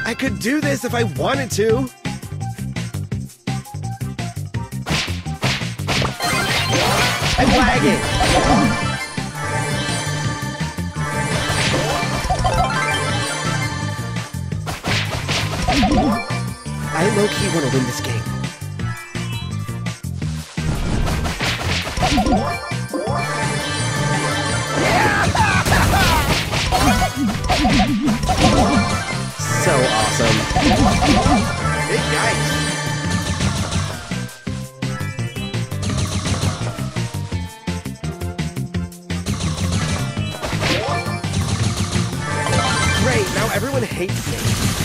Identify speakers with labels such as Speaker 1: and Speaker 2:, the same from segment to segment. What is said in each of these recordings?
Speaker 1: I could do this if I wanted to. I'm lagging. I low-key want to win this game. So awesome. Big yikes. Great, now everyone hates me.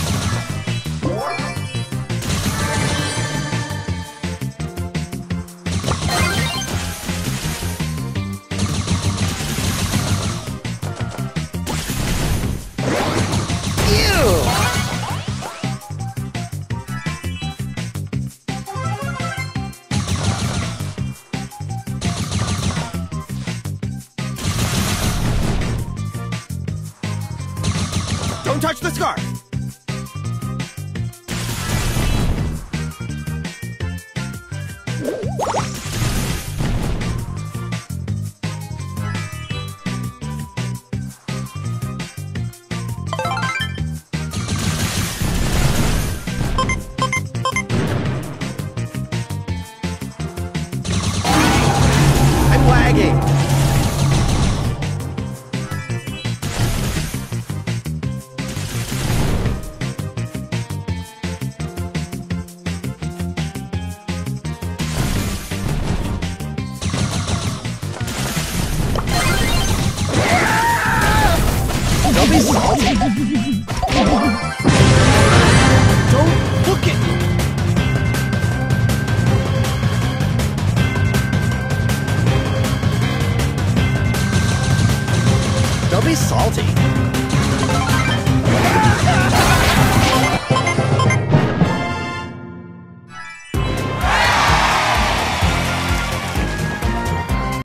Speaker 1: Don't touch the scarf! I'm lagging! Don't be salty. Don't look at me. Don't be salty.